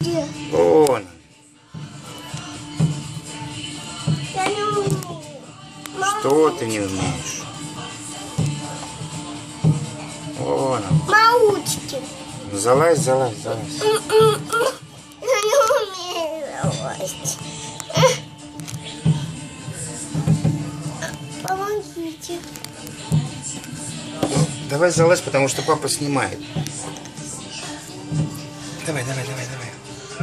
Где? Вон. Я не умею. Что ты не умеешь? Вон он. Научите. Залазь, залазь, залазь. Я не умею залазить. Помогите. Давай залазь, потому что папа снимает. Давай, давай, давай, давай.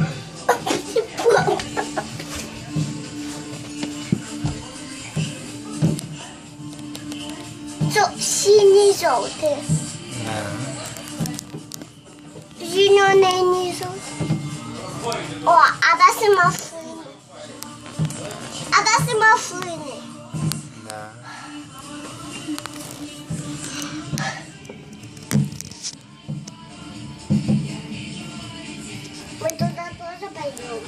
Синий, желтый. Да. Зеленый не желтый. О, а дальше мафлины. А дальше мафлины. Да. Мы туда тоже пойдем.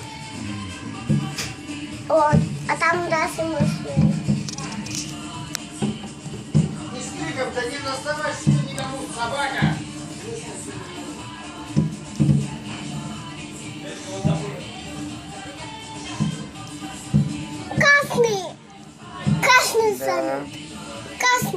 Вот, а там дальше мафлины. Да не доставайся никому, собака! Красный! Красный Да. самый! Красный!